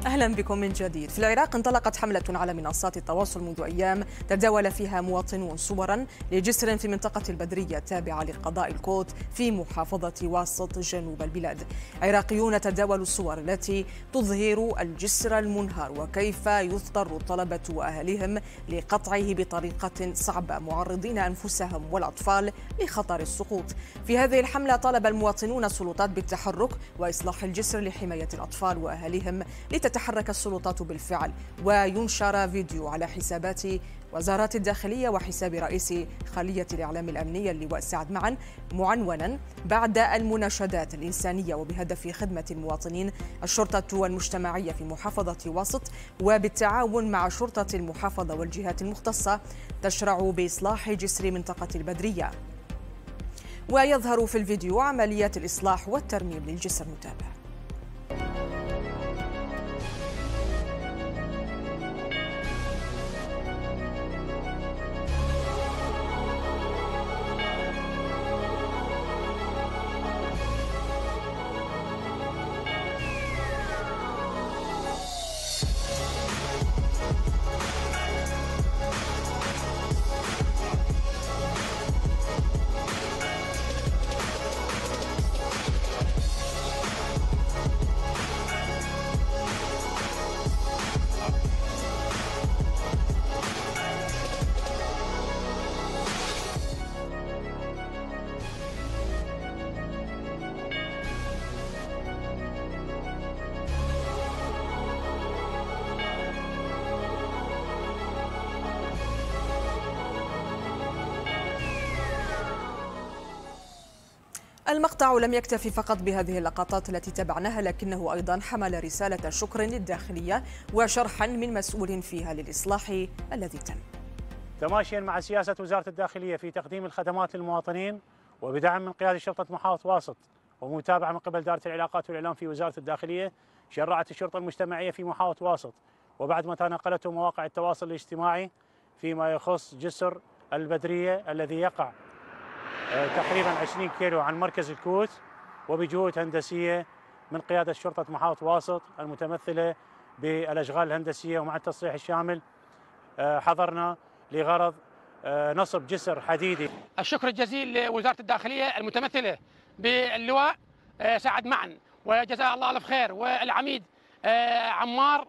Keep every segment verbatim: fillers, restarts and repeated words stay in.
أهلا بكم من جديد. في العراق انطلقت حملة على منصات التواصل منذ أيام تداول فيها مواطنون صورا لجسر في منطقة البدرية التابعة لقضاء الكوت في محافظة واسط جنوب البلاد. عراقيون تداولوا الصور التي تظهر الجسر المنهار وكيف يضطر الطلبة وأهلهم لقطعه بطريقة صعبة، معرضين أنفسهم والأطفال لخطر السقوط. في هذه الحملة طالب المواطنون السلطات بالتحرك وإصلاح الجسر لحماية الأطفال وأهلهم، لتتحرك السلطات بالفعل. وينشر فيديو على حسابات وزارات الداخلية وحساب رئيس خلية الإعلام الأمنية اللواء سعد معا معنونا بعد المناشدات الإنسانية وبهدف خدمة المواطنين. الشرطة المجتمعية في محافظة واسط وبالتعاون مع شرطة المحافظة والجهات المختصة تشرع بإصلاح جسر منطقة البدرية. ويظهر في الفيديو عمليات الإصلاح والترميم للجسر. نتابع. المقطع لم يكتفي فقط بهذه اللقطات التي تابعناها، لكنه أيضا حمل رسالة شكر للداخلية وشرحا من مسؤول فيها للإصلاح الذي تم. تماشيا مع سياسة وزارة الداخلية في تقديم الخدمات للمواطنين وبدعم من قيادة شرطة محافظة واسط ومتابعة من قبل دائرة العلاقات والإعلام في وزارة الداخلية، شرعت الشرطة المجتمعية في محافظة واسط وبعد ما تناقلته مواقع التواصل الاجتماعي فيما يخص جسر البدرية الذي يقع تقريبا عشرين كيلو عن مركز الكوت، وبجهود هندسية من قيادة شرطة محافظة واسط المتمثلة بالأشغال الهندسية ومع التصريح الشامل حضرنا لغرض نصب جسر حديدي. الشكر الجزيل لوزارة الداخلية المتمثلة باللواء سعد معا وجزاه الله ألف خير، والعميد عمار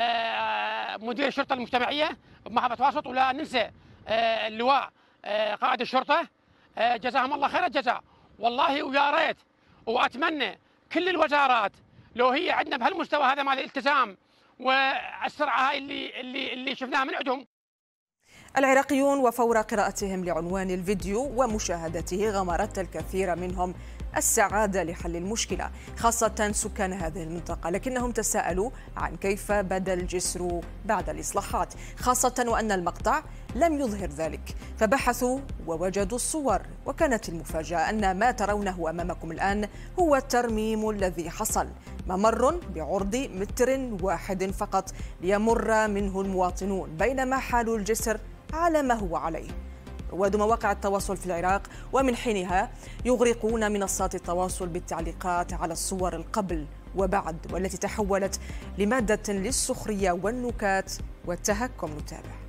مدير الشرطة المجتمعية بمحافظة واسط، ولا ننسى اللواء قائد الشرطة جزاهم الله خير الجزاء. والله ويا ريت واتمنى كل الوزارات لو هي عندنا بهالمستوى هذا مال الالتزام والسرعه هاي اللي اللي اللي شفناها من عندهم. العراقيون وفور قراءتهم لعنوان الفيديو ومشاهدته غمرت الكثير منهم السعادة لحل المشكلة، خاصة سكان هذه المنطقة، لكنهم تساءلوا عن كيف بدا الجسر بعد الإصلاحات، خاصة وأن المقطع لم يظهر ذلك. فبحثوا ووجدوا الصور، وكانت المفاجأة أن ما ترونه أمامكم الآن هو الترميم الذي حصل، ممر بعرض متر واحد فقط ليمر منه المواطنون، بينما حال الجسر على ما هو عليه. رواد مواقع التواصل في العراق ومن حينها يغرقون منصات التواصل بالتعليقات على الصور القبل وبعد، والتي تحولت لمادة للسخرية والنكات والتهكم. نتابع.